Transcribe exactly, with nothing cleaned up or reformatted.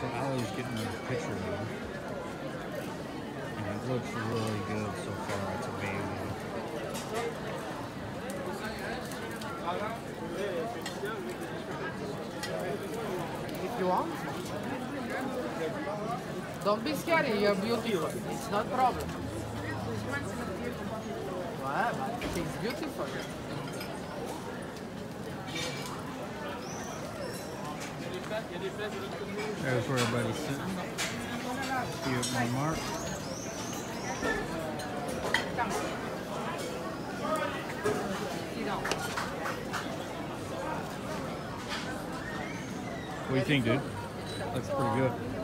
So Allie's getting a picture of him. And it looks really good so far. It's a baby. If you want. Don't be scary, you're beautiful. It's not a problem. Well, but she's beautiful. There's where everybody's sitting. See it on Mark. What do you think, dude? Looks pretty good.